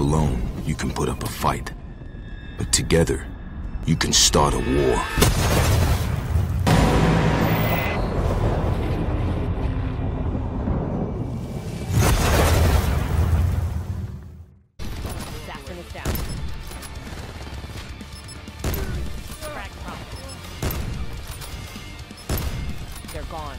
Alone, you can put up a fight. But together, you can start a war. They're gone.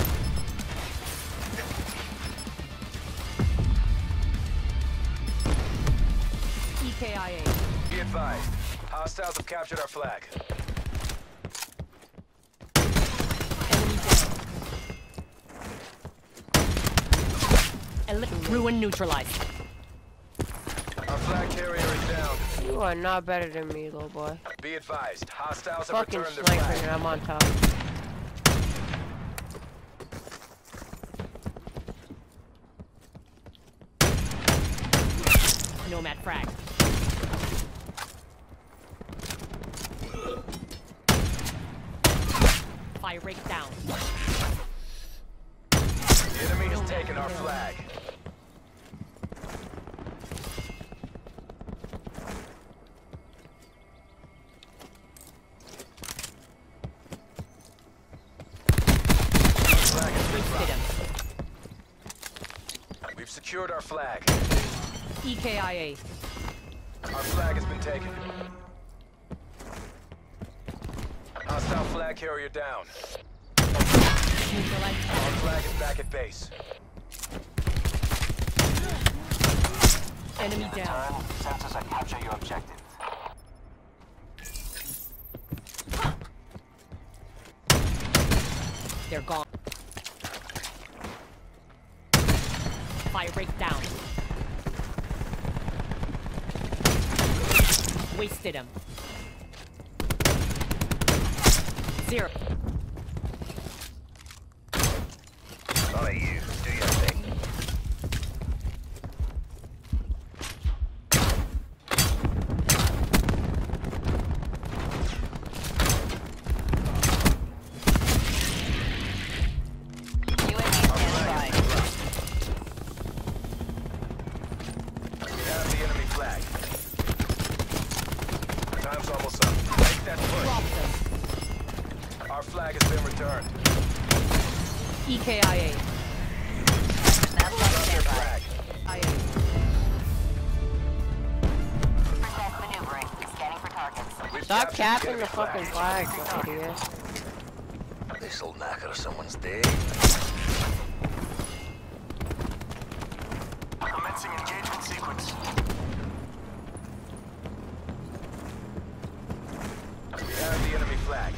EKIA. Be advised. Hostiles have captured our flag. Enemy down. Ruin neutralized. Our flag carrier is down. You are not better than me, little boy. Be advised. Hostiles have Fucking returned their sniper flag. and I'm on top. Nomad frag. Fire rate down. The enemy has taken our flag. Our flag has been Hit him. dropped. We've secured our flag. EKIA. Our flag has been taken. Hostile flag carrier down. Neutralized. Our flag is back at base. Enemy down. Sensors that capture your objective. They're gone. Fire rate down. Wasted him. 0. All you, do your thing. We have the enemy flag. Time's almost up. Make that Drop push. them. Our flag has been returned. EKIA. Drop their flag. Maneuvering. Scanning for targets. We've Stop captured capping enemy the fucking flag, you idiot. This'll knacker someone's day. Commencing engagement sequence. We have the enemy flag.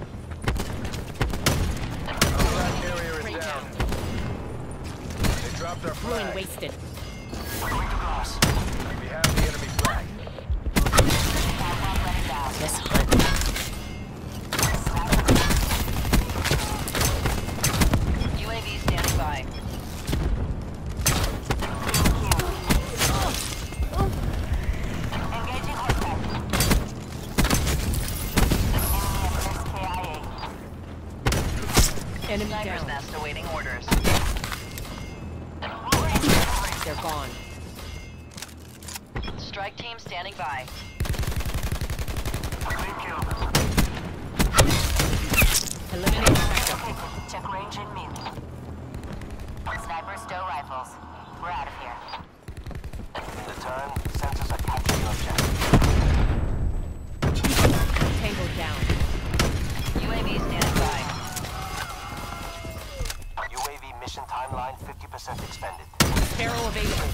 Our flag carrier is Bring down. down. They dropped our Ruin flag. wasted. Going to glass. We have the enemy flag. Yes, UAV standing by. Engaging hostile. Enemy down. Nest awaiting orders. They're gone. Strike team standing by. Eliminate effective. Check range and mute. Sniper stow rifles. We're out of here. In the turn, sensors are capturing your objective. Tango down. UAV standing by. UAV mission timeline 50% expended. Sparrow available.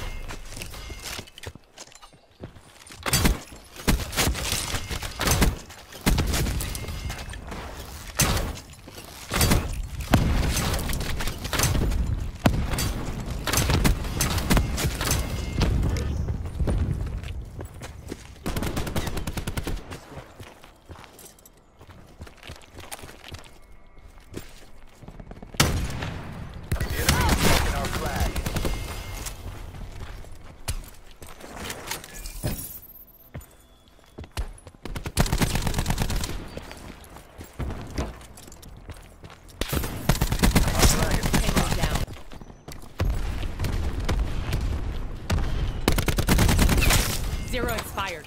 Zero expired.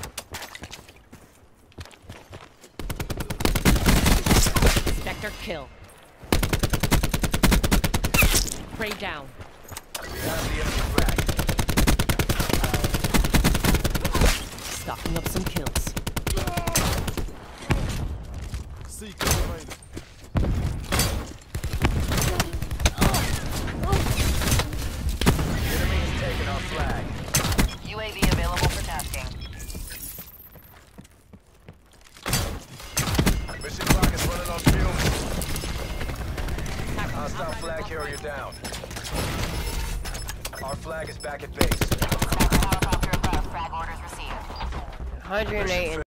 Spectre kill. Prey down. We have the enemy flag. Stocking up some kills. The enemy has taken our flag. UAV available for tasking. Mission clock is running on fumes. Hostile flag carrier down. Our flag is back at base. Sniper helicopter above. Frag orders received. 108 and